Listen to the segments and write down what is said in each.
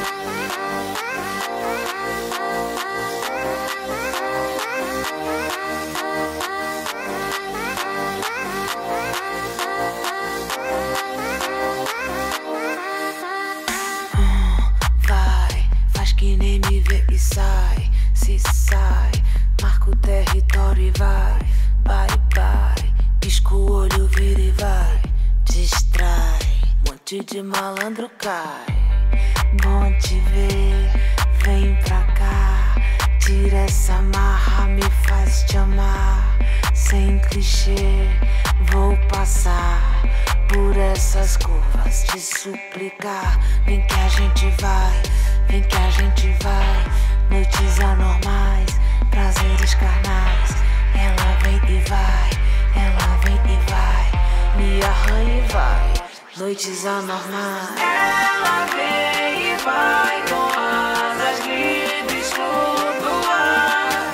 Vai, faz que nem me vê e sai. Se sai, marca o território e vai. Bye, bye, pisca o olho, vira e vai. Distrai, monte de malandro cai. Bom te ver, vem pra cá. Tira essa marra, me faz te amar. Sem clichê, vou passar por essas curvas, te suplicar. Vem que a gente vai, vem que a gente vai. Noites anormais, prazeres carnais. Ela vem e vai, ela vem e vai. Me arranha e vai, noites anormais. Ela vem e vai com asas livres flutuar,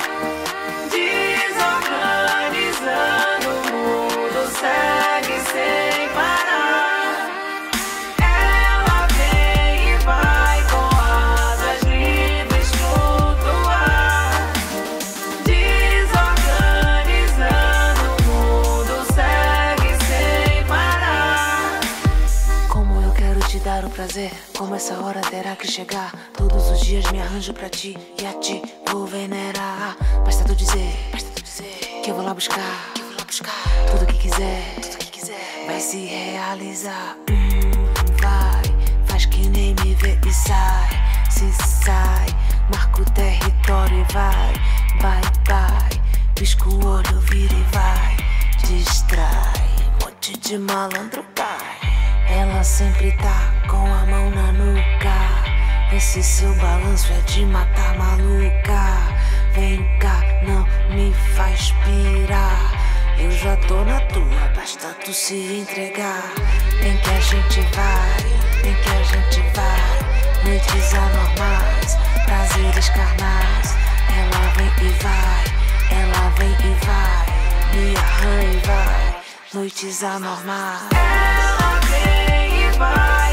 desorganizando o mundo, segue sem parar. Ela vem e vai com asas livres flutuar, desorganizando o mundo, segue sem parar. Como eu quero te dar o prazer, como essa hora terá que chegar. Todos os dias me arranjo pra ti e a ti vou venerar. Basta tu dizer que eu vou lá buscar, tudo que quiser, vai se realizar. Vai, faz que nem me vê e sai. Se sai, marca o território e vai. Bye, bye, pisca o olho, vira e vai. Distrai, monte de malandro cai. Ela sempre tá com a mão na nuca. Esse seu balanço é de matar maluca. Vem cá, não me faz pirar. Eu já tô na tua, basta tu se entregar. Vem que a gente vai, vem que a gente vai. Noites anormais, prazeres carnais. Ela vem e vai, ela vem e vai. Me arranha e vai, noites anormais. Ela vem e vai